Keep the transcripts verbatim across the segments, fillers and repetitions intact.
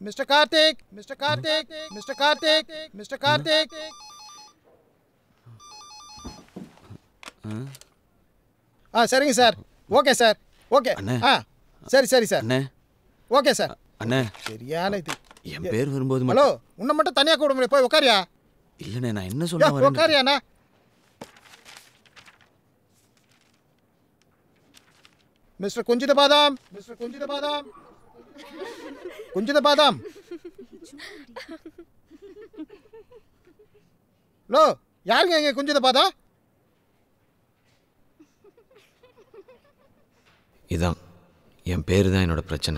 mister Karthik mister Karthik mister Karthik mister Karthik ஆ சரிங்க sir okay sir okay ஆ சரி சரி சார் அண்ணே ஓகே சார் அண்ணே சரியான இது என் பேர் வரும்போது ஹலோ உன்னை மட்டும் தனியாக கூட முடியும் போய் உட்காரியா இல்லைண்ணே நான் என்ன சொல்ல உட்காரியாண்ணா மிஸ்டர் குஞ்சித பாதாம் மிஸ்டர் குஞ்சித பாதாம் குஞ்சித பாதாம் ஹலோ யாருங்க இங்கே குஞ்சித பாதாம் இதான் என் பேர் தான் என்னோட பிரச்சனை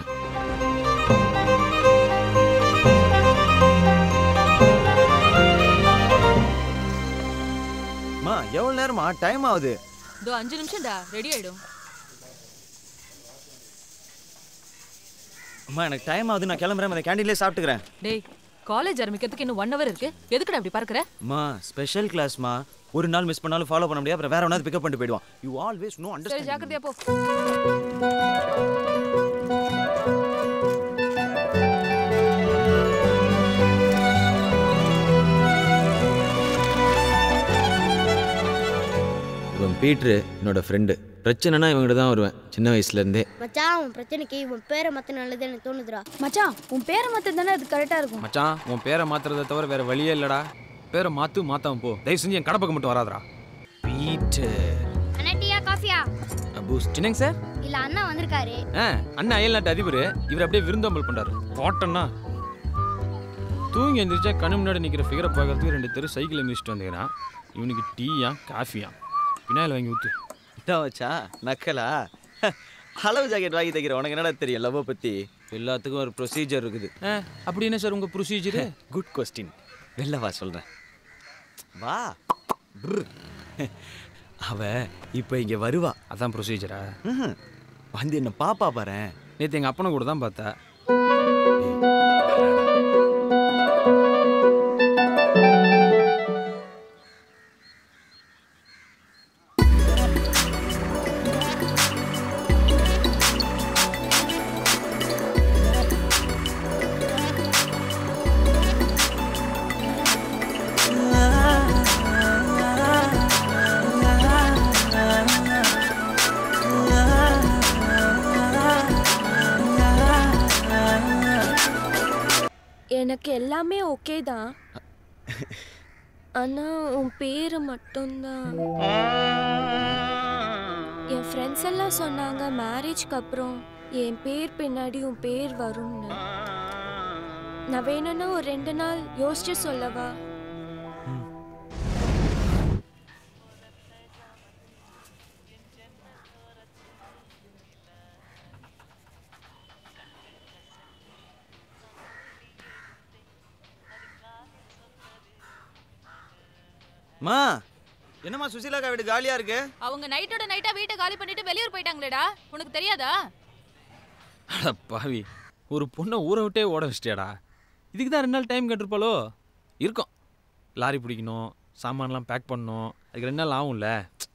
மா எவ்வளவு நேரமா டைம் ஆகுது இதோ அஞ்சு நிமிஷம்டா ரெடி ஆயிடும் அம்மா எனக்கு டைம் ஆகுது நான் கிளம்புறேன் அந்த கேண்டீன்லேயே சாப்பிட்டுக்கிறேன் டேய் காலேஜ் ஆரம்பிக்கிறதுக்கு இன்னும் ஒன் ஹவர் இருக்கு எதுக்குடா அப்படி பார்க்குற அம்மா ஸ்பெஷல் கிளாஸ்மா ஒரு நாள் மிஸ் பண்ணாலும் ஃபாலோ பண்ண முடியாது அப்புறம் வேற ஒன்னாவது பிக்கப் பண்ணிட்டு போயிடுவான் யூ ஆல்வேஸ் நோ அண்டர்ஸ்டாண்ட் சரி ஜாக்கிரதையா போ இவன் பீட்ரு என்னோட ஃப்ரெண்டு பிரச்சனைனா இவங்கிட்ட தான் வருவேன் சின்ன வயசுல இருந்தே மச்சான் உன் பிரச்சனைக்கு உன் பேரை மாத்த நல்லது எனக்கு தோணுதுடா மச்சான் உன் பேரை மாத்த தானே அது கரெக்டா இருக்கும் மச்சான் உன் பேரை மாத்துறதை தவிர வேற வழியே இல்லடா பேரை மாத்து மாத்தாம போ தயவு செஞ்சு என் கடை பக்கம் மட்டும் வராதடா பீட்டர் அண்ணா டீயா காஃபியா அபூஸ் சின்னங்க சார் இல்ல அண்ணா வந்திருக்காரு ஆ அண்ணா அயல் நாட்டு அதிபர் இவர் அப்படியே விருந்தோம்பல் பண்றாரு போட்டோன்னா தூங்கி எந்திரிச்சா கண்ணு முன்னாடி நிற்கிற ஃபிகரை பார்க்கறதுக்கு ரெண்டு தெரு சைக்கிளை மிதிச்சுட்டு வந்துக்கிறான் இவனுக்கு டீயா காஃபியா பின்னாயில் வாங்கி ஊற்று என்ன வச்சா நக்கலா அளவு ஜாக்கெட் வாங்கி தைக்கிற உனக்கு என்னடா தெரியும் லவ்வை பற்றி எல்லாத்துக்கும் ஒரு ப்ரொசீஜர் இருக்குது ஆ அப்படி என்ன சார் உங்கள் ப்ரொசீஜரு குட் கொஸ்டின் வெளில வா சொல்கிறேன் வா அவ இப்போ இங்கே வருவா அதான் ப்ரொசீஜரா வந்து என்ன பாப்பா பாரு நேற்று எங்கள் அப்பனை கூட தான் பார்த்தா எனக்கு எல்லாமே ஓகே தான் ஆனா உன் பேரு மட்டும்தான் என் ஃப்ரெண்ட்ஸ் எல்லாம் சொன்னாங்க மேரேஜ்க்கு அப்புறம் என் பேர் பின்னாடி உன் பேர் வரும்னு நான் வேணும்னா ஒரு ரெண்டு நாள் யோசிச்சு சொல்லவா மா என்னம்மா சுசீலாக்கா வீடு காலியா இருக்கு அவங்க நைட்டோட நைட்டா வீட்டை காலி பண்ணிட்டு வெளியூர் போயிட்டாங்களேடா உனக்கு தெரியாதா அட பாவி ஒரு பொண்ணை ஊரை விட்டே ஓட வச்சிட்டியாடா இதுக்கு தான் ரெண்டு நாள் டைம் கேட்டிருப்பாளோ இருக்கும் லாரி பிடிக்கணும் சாமான்லாம் பேக் பண்ணணும் அதுக்கு ரெண்டு நாள் ஆகும்ல